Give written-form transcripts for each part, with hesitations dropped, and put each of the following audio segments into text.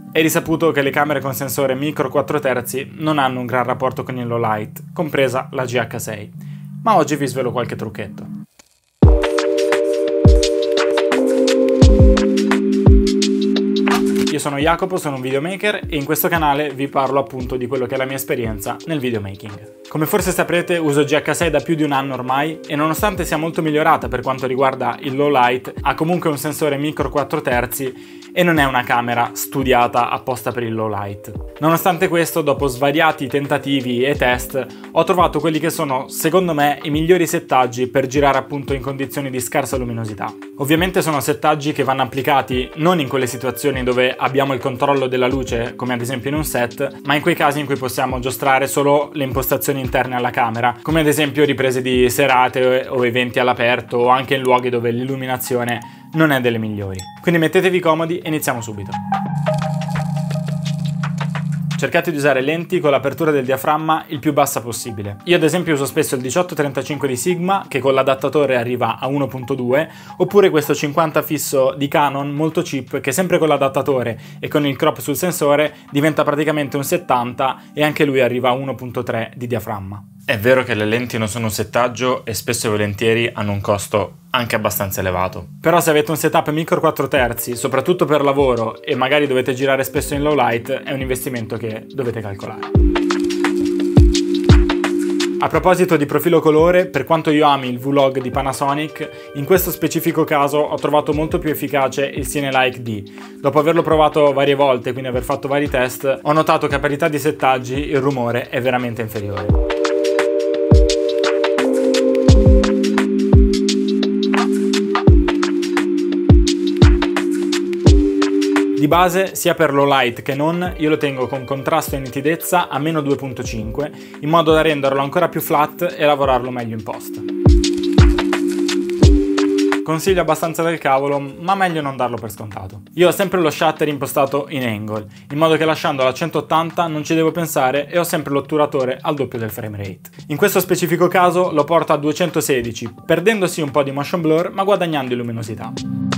È risaputo che le camere con sensore micro 4 terzi non hanno un gran rapporto con il low light, compresa la GH6, ma oggi vi svelo qualche trucchetto. Io sono Jacopo, sono un videomaker e in questo canale vi parlo appunto di quello che è la mia esperienza nel videomaking. Come forse saprete uso GH6 da più di un anno ormai e nonostante sia molto migliorata per quanto riguarda il low light, ha comunque un sensore micro 4 terzi e non è una camera studiata apposta per il low light. Nonostante questo, dopo svariati tentativi e test, ho trovato quelli che sono, secondo me, i migliori settaggi per girare appunto in condizioni di scarsa luminosità. Ovviamente sono settaggi che vanno applicati non in quelle situazioni dove abbiamo il controllo della luce, come ad esempio in un set, ma in quei casi in cui possiamo giostrare solo le impostazioni interne alla camera, come ad esempio riprese di serate o eventi all'aperto o anche in luoghi dove l'illuminazione non è delle migliori. Quindi mettetevi comodi e iniziamo subito. Cercate di usare lenti con l'apertura del diaframma il più bassa possibile. Io ad esempio uso spesso il 18-35 di Sigma, che con l'adattatore arriva a 1.2, oppure questo 50 fisso di Canon molto cheap, che sempre con l'adattatore e con il crop sul sensore diventa praticamente un 70 e anche lui arriva a 1.3 di diaframma. È vero che le lenti non sono un settaggio e spesso e volentieri hanno un costo anche abbastanza elevato. Però se avete un setup micro 4 terzi, soprattutto per lavoro, e magari dovete girare spesso in low light, è un investimento che dovete calcolare. A proposito di profilo colore, per quanto io ami il V-Log di Panasonic, in questo specifico caso ho trovato molto più efficace il Cinelike D. Dopo averlo provato varie volte, quindi aver fatto vari test, ho notato che a parità di settaggi il rumore è veramente inferiore. Di base, sia per low light che non, io lo tengo con contrasto e nitidezza a meno 2.5, in modo da renderlo ancora più flat e lavorarlo meglio in post. Consiglio abbastanza del cavolo, ma meglio non darlo per scontato. Io ho sempre lo shutter impostato in angle, in modo che lasciandolo a 180 non ci devo pensare e ho sempre l'otturatore al doppio del frame rate. In questo specifico caso lo porto a 216, perdendosi un po' di motion blur ma guadagnando in luminosità.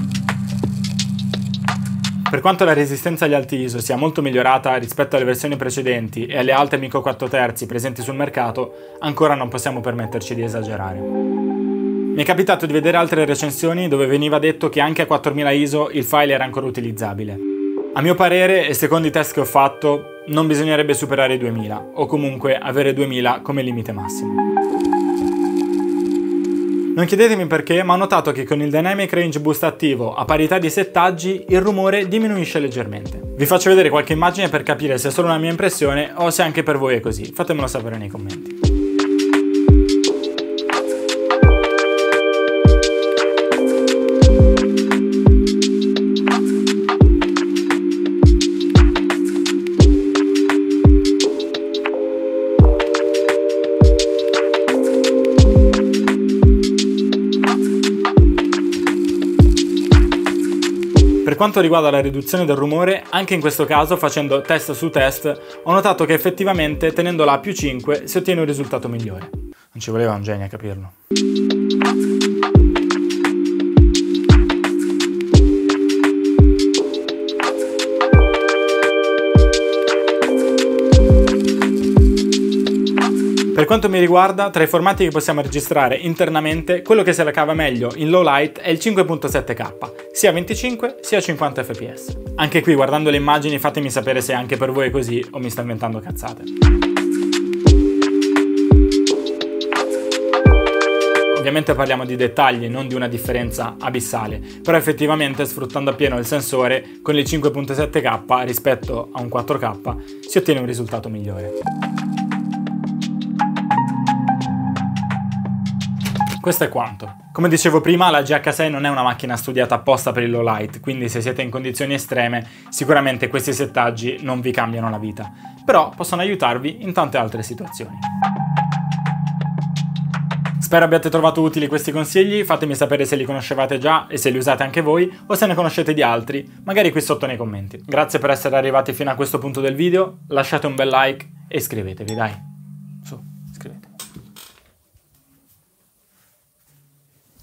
Per quanto la resistenza agli alti ISO sia molto migliorata rispetto alle versioni precedenti e alle alte micro 4 terzi presenti sul mercato, ancora non possiamo permetterci di esagerare. Mi è capitato di vedere altre recensioni dove veniva detto che anche a 4000 ISO il file era ancora utilizzabile. A mio parere, e secondo i test che ho fatto, non bisognerebbe superare i 2000, o comunque avere 2000 come limite massimo. Non chiedetemi perché, ma ho notato che con il Dynamic Range Boost attivo a parità di settaggi il rumore diminuisce leggermente. Vi faccio vedere qualche immagine per capire se è solo una mia impressione o se anche per voi è così. Fatemelo sapere nei commenti. Per quanto riguarda la riduzione del rumore, anche in questo caso, facendo test su test, ho notato che effettivamente tenendola a più 5 si ottiene un risultato migliore. Non ci voleva un genio a capirlo. Per quanto mi riguarda, tra i formati che possiamo registrare internamente, quello che se la cava meglio in low light è il 5.7K, sia a 25 sia a 50 fps. Anche qui, guardando le immagini, fatemi sapere se anche per voi è così o mi sto inventando cazzate. Ovviamente parliamo di dettagli, non di una differenza abissale, però effettivamente sfruttando appieno il sensore con il 5.7K rispetto a un 4K si ottiene un risultato migliore. Questo è quanto. Come dicevo prima, la GH6 non è una macchina studiata apposta per il low light, quindi se siete in condizioni estreme sicuramente questi settaggi non vi cambiano la vita, però possono aiutarvi in tante altre situazioni. Spero abbiate trovato utili questi consigli, fatemi sapere se li conoscevate già e se li usate anche voi o se ne conoscete di altri, magari qui sotto nei commenti. Grazie per essere arrivati fino a questo punto del video, lasciate un bel like e iscrivetevi, dai!